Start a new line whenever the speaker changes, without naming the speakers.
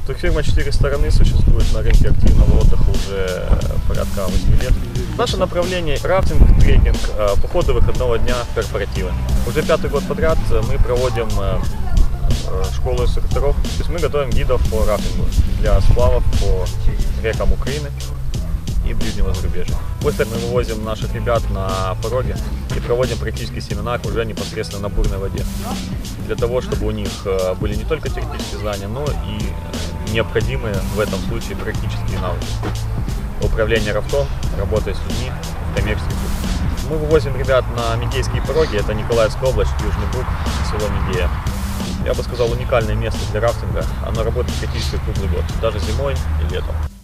Турфирма «Четыре стороны» существует на рынке активного отдыха уже порядка 8 лет. Наше направление – рафтинг, трекинг, походы выходного дня, корпоративы. Уже 5-й год подряд мы проводим школу инструкторов. То есть мы готовим гидов по рафтингу для сплавов по рекам Украины и ближнего зарубежья. После мы вывозим наших ребят на пороги и проводим практический семинар уже непосредственно на бурной воде. Для того, чтобы у них были не только теоретические знания, но и необходимые в этом случае практические навыки. Управление рафтом, работа с людьми, коммерческий путь. Мы вывозим ребят на Мегейские пороги, это Николаевская область, Южный Буг, село Мегея. Я бы сказал, уникальное место для рафтинга. Оно работает практически круглый год, даже зимой и летом.